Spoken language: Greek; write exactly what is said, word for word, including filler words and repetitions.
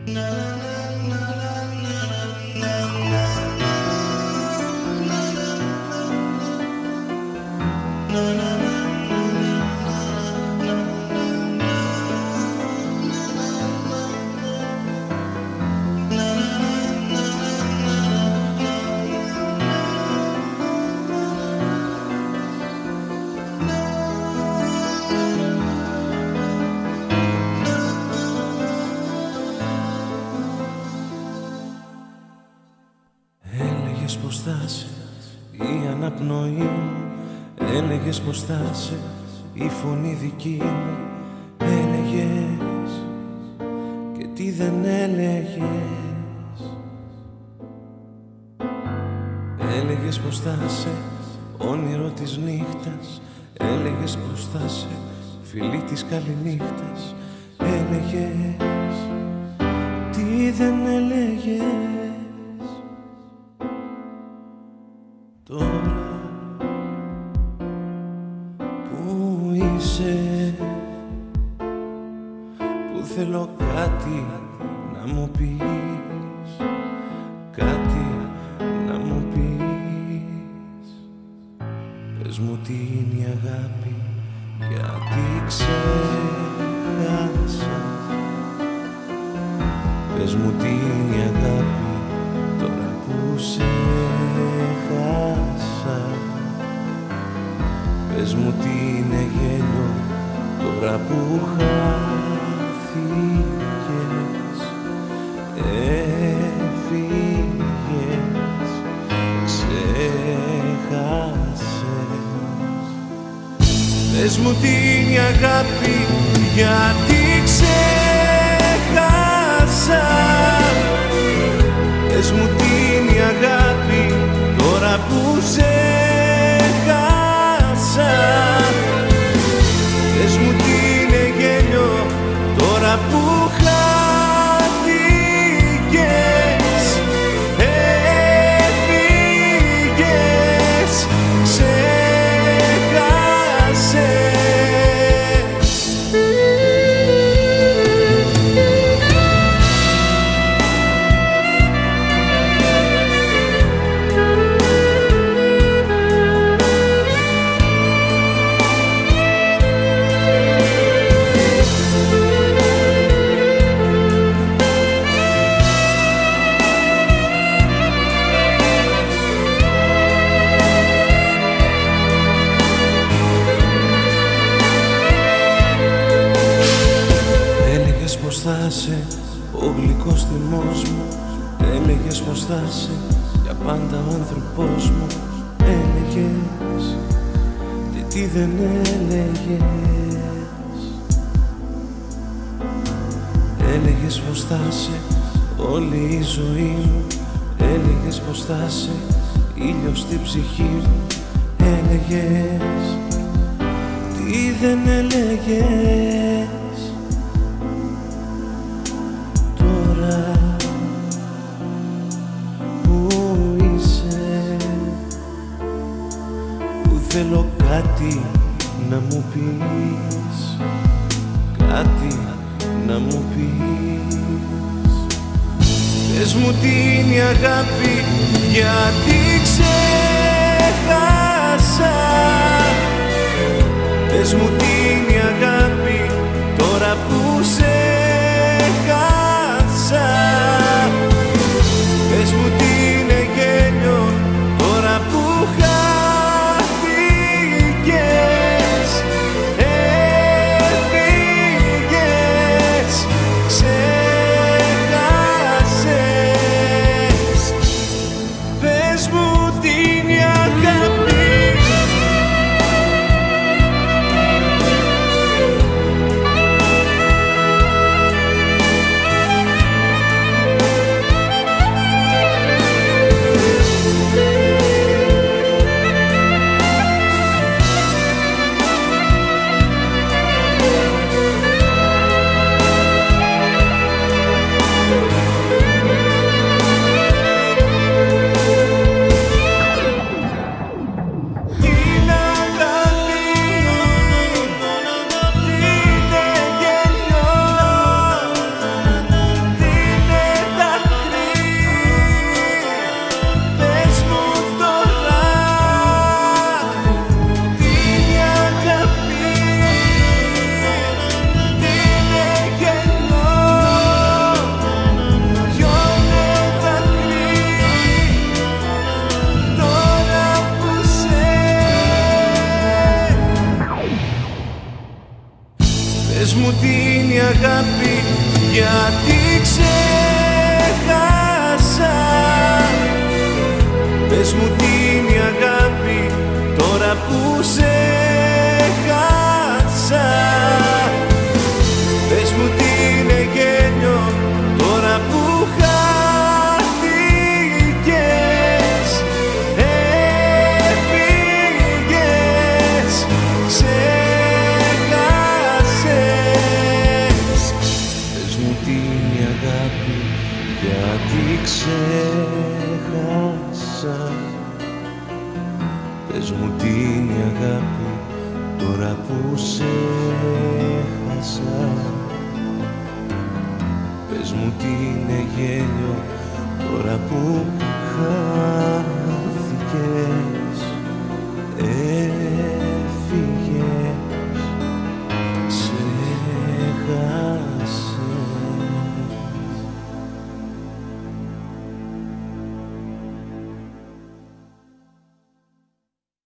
Πως θα είσαι η αναπνοή μου, έλεγες πως θα είσαι η φωνή δική μου. Έλεγες και τι δεν έλεγες. Έλεγες πως θα είσαι όνειρο της νύχτας, έλεγες πως θα είσαι φιλί της καληνύχτας. Έλεγες τι δεν έλεγες. Τώρα που είσαι, που θέλω κάτι να μου πεις, κάτι να μου πεις. Πες μου τι είναι η αγάπη, γιατί ξέχασα. Πες μου τι είναι η αγάπη, τώρα που σε χάσα. Πες μου τι είναι γέλιο, τώρα που χάθηκες. Έφυγες, ξέχασες. Πες μου τι είναι η αγάπη, γιατί ξέχασα. Πες μου τι είναι η αγάπη, τώρα που σε χάσα. Πες μου τι είναι γέλιο, τώρα που χάθηκες. Έφυγες, ξέχασες. Πως θα είσαι ο γλυκός θυμός μου, έλεγες πως θα είσαι για πάντα ο άνθρωπός μου. Έλεγες και τι δεν έλεγες. Έλεγες πως θα είσαι όλη η ζωή μου, έλεγες πως θα είσαι ήλιος στην ψυχή μου. Έλεγες τι δεν έλεγες. Θέλω κάτι να μου πεις, κάτι να μου πεις. Πες μου τι είναι η αγάπη, γιατί ξέχασα. Πες μου τι είναι η αγάπη, τώρα που σε χάσα. Πες μου τι είναι γέλιο, τώρα που χάσα. Πες μου τι είναι μου τι είναι η αγάπη, γιατί ξέχασα. Πες μου τι είναι η αγάπη, τώρα που σε χάσα. Πες μου τι είναι γέλιο, τώρα που χάθηκες. Έφυγες, ξέχασες. Πες μου τι είναι η αγάπη, γιατί ξέχασα. Πες μου τι είναι η αγάπη, τώρα που σε χάσα. Πες μου τι είναι γέλιο, τώρα που χάθηκες. Έφυγες.